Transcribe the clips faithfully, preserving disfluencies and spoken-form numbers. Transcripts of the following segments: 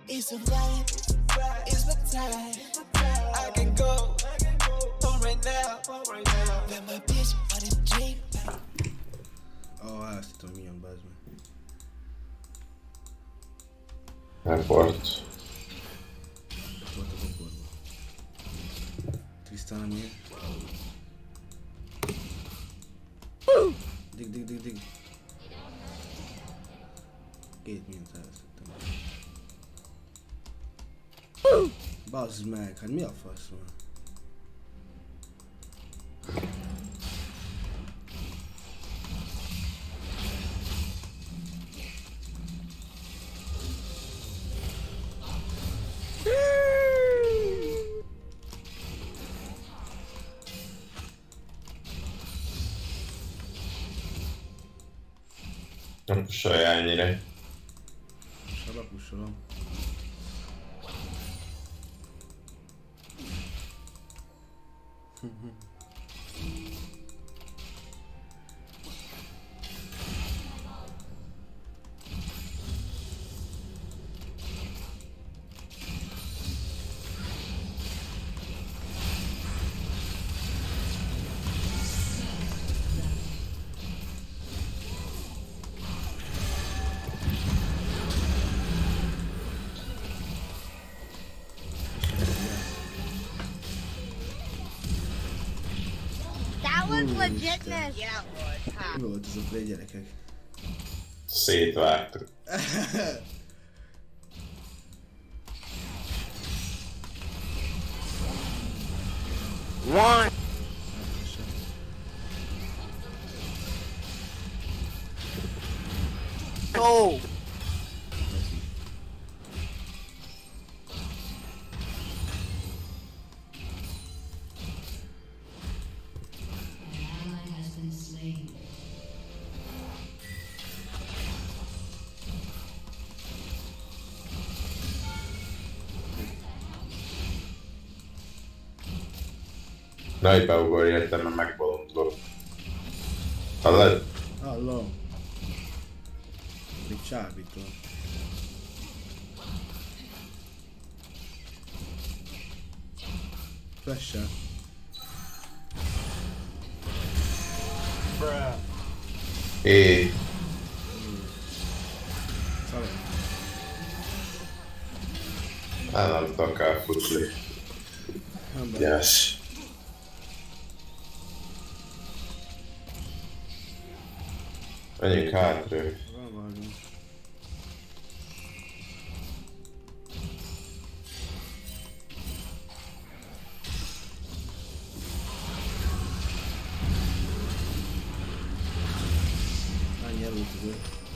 It's a flight, it's my time. I can go, home right now. Let my bitch on the Jeep. Oh, ezt tudom, milyen bazd meg. Report. Report a bokorba. Tisztán nem ér. Dig, dig, dig, dig. Két mindent elvesztettem. Bazd meg, hát mi a fasz van? Nem pusolja ennyire. Pusolom, pusolom. Legitness. Yeah, mi volt ez a play, gyerekek? Szétvágtuk. One. Go. Nagy beugor értem, mert megbolondulok. Hallod? Hallom. Még csábító. Flash-sel. Éj. Szalad. El nem tudok elfutni. Yes. Menjünk hátrébb. Van valami. Annyi elútizó.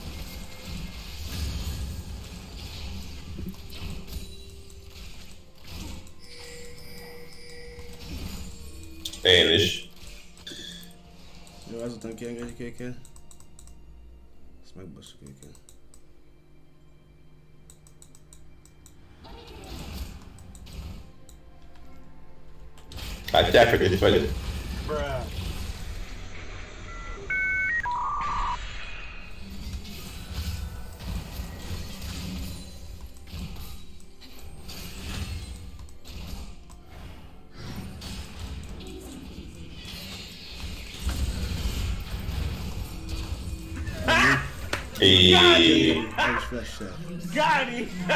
Én is. Jó, ezután kiengedjük őket. Ezt megbasszuk őket. Látják, hogy itt vagyok. Éj. Ez is flash-sel. Got him.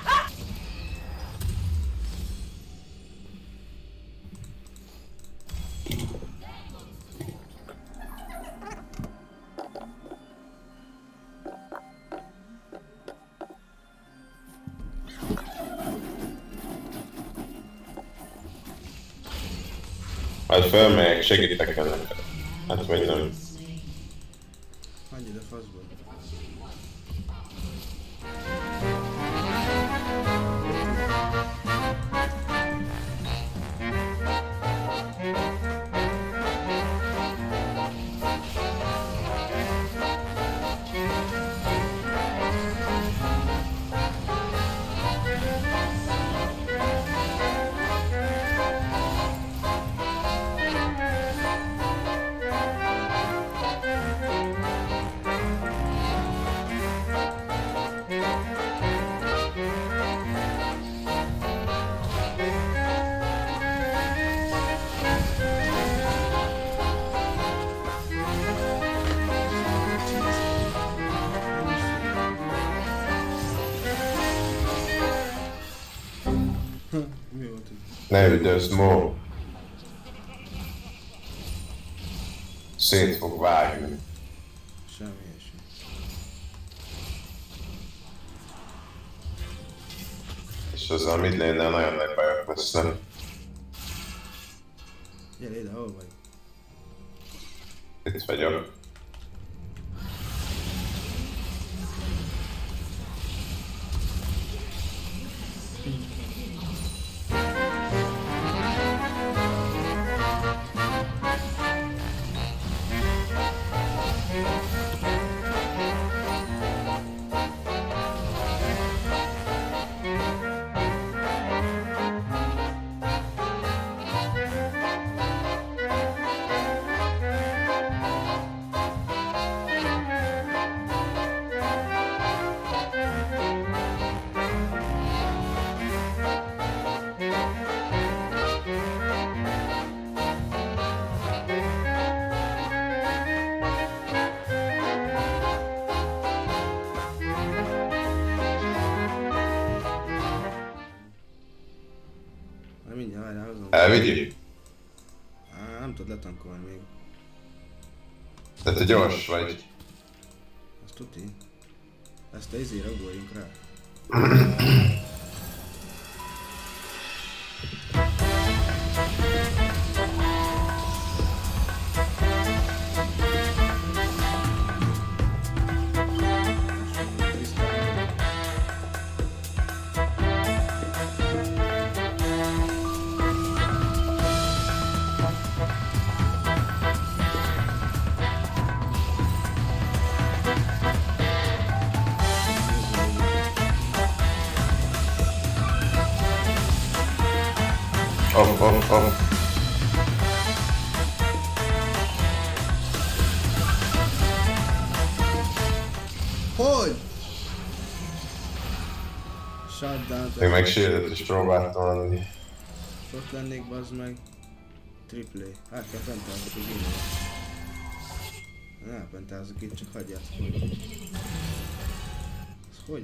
Majd fölmegyek, segítek ennek. Hát vagy nem. Hagyj ide faszból. Ne üldözd, Mo. Szét fog vágni. Semmi ilyesmi. És az a mid lane-nel nagyon nagy bajok lesznek. Gyere ide, hol vagy? Itt vagyok. Na mindjárt, várjál, hozom. Elvigyük? Á, nem tudod letankolni még. De te gyors vagy. Azt tuti. Ezt a izére ugorjunk rá. Off, off, off. Hogy? Shutdown. Még meg shieldet is próbáltam adni. Ott lennék, bazd meg. Triple A. Hát kell pentázok az innen. Ne pentázok itt, csak hagyját. Ez hogy?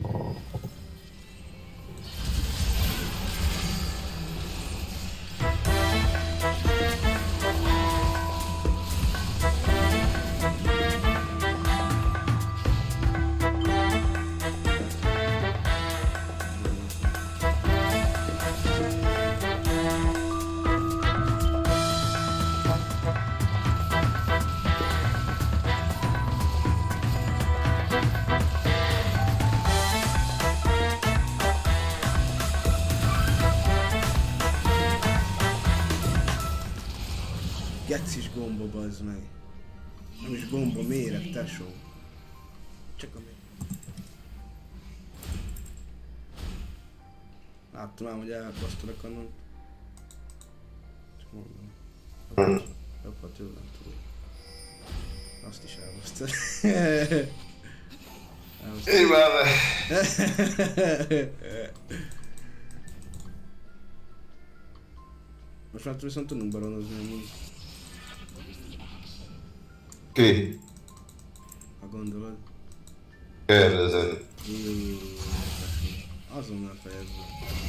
Gecis gomba, bazd meg. Nem is gomba, méreg, tesó. Csak a méreg. Láttam ám, hogy elbasztod a kanon. Csak mondom. Jobb, tőlem túl. Azt is elbasztod. Imádom! Most már viszont tudunk baronozni amúgy. Ki? Ha gondolod. KéRDEZET. Júúúú. Azonnal fejezd be.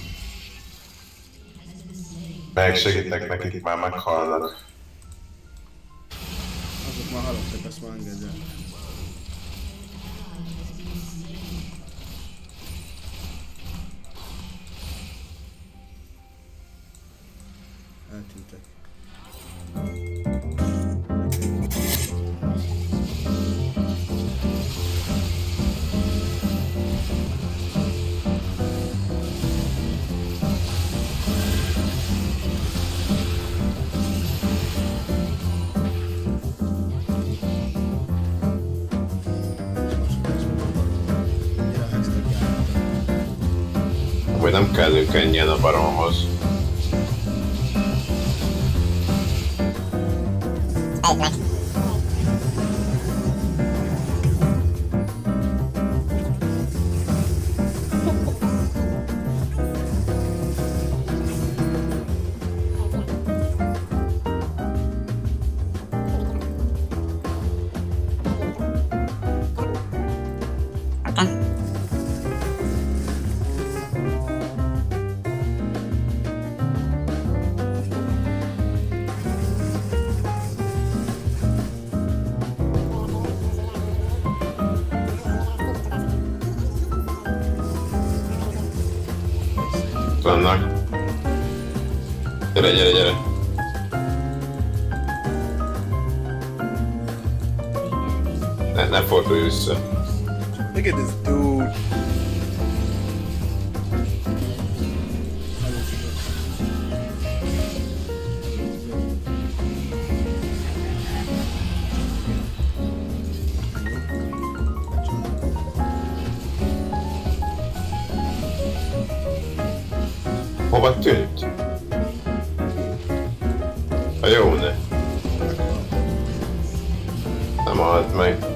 Megsegítek nekik, már meghalnak. Azok már halottak, azt már engedj el. Eltűntek. Vagy nem kellünk ennyien a baromhoz. vannak. Gyere, gyere, gyere. Ne, ne fordulj vissza. Look at this dude. Hova tűnt? A jó ne. Nem halt meg.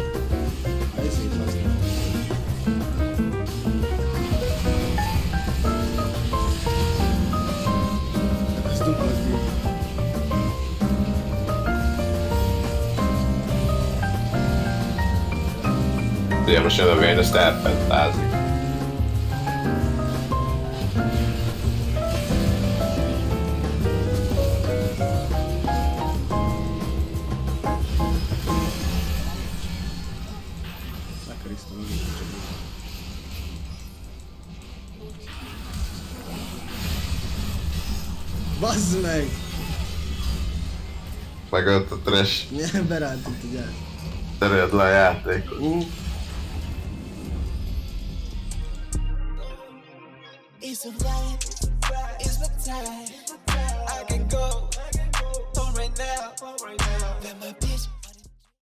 Ugye most jön a vény, azt elpentázik. Bazd meg! Megölt a trash. Milyen berántott, ugye? Terüld le a játékot. Uh. It's a ride, it's my time. I can go home right now. Let my bitch